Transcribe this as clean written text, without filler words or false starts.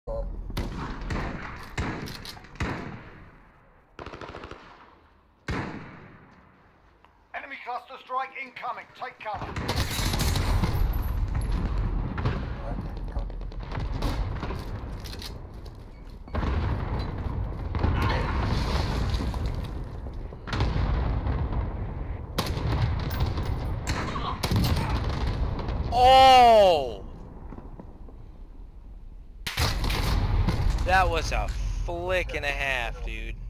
Enemy cluster strike incoming. Take cover. Oh! That was a flick and a half, dude.